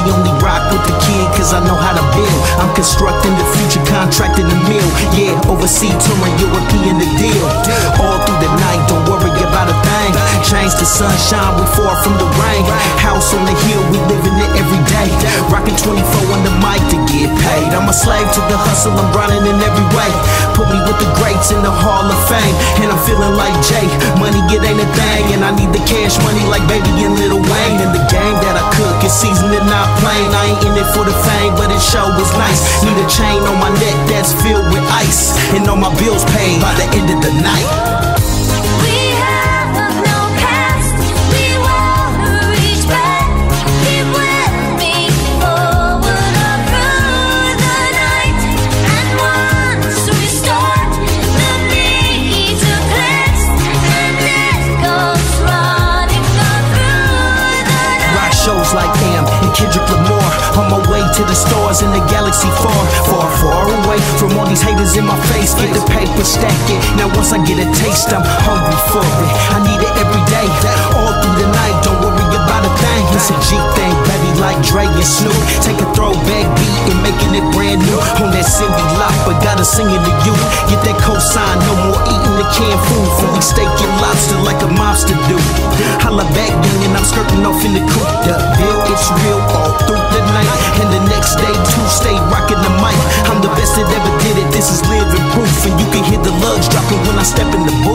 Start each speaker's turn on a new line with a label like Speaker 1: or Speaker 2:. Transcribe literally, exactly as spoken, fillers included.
Speaker 1: she only rock with the kid cause I know how to build. I'm constructing the future, contracting the mill. Yeah, overseas touring, European the deal. All through the night, don't worry about a thing. Change the sunshine, we far from the rain. House on the hill, we living it every day. Rocking twenty-four on the mic to get paid. I'm a slave to the hustle, I'm grinding in every way. Put me with the greats in the Hall of Fame. And I'm feeling like Jay, money it ain't a thing. And I need the cash money like Baby and Lil Wayne. And the game that I cook is seasoned and not plain. I ain't in it for the fame, but it sure was nice. Need a chain on my neck that's filled with ice. And all my bills paid by the end of the night. Shows like Am and Kendrick Lamar. On my way to the stars in the galaxy far, far, far away from all these haters in my face. Get the paper, stack it. Now once I get a taste, I'm hungry for it. I need it every day, all through the night. Don't worry about a thing. It's a G thing, baby, like Dre and Snoop. Take a throwback beat and making it brand new. On that Cindy Lauper, gotta sing it to you. Get that cosign, no more eating the canned food. Fully steak and lobster like a mobster do. Holla back, young, and I'm skirting off in the coupe. The bill, it's real all through the night. And the next day, too, stay rocking the mic. I'm the best that ever did it, this is living proof. And you can hear the lugs dropping when I step in the booth.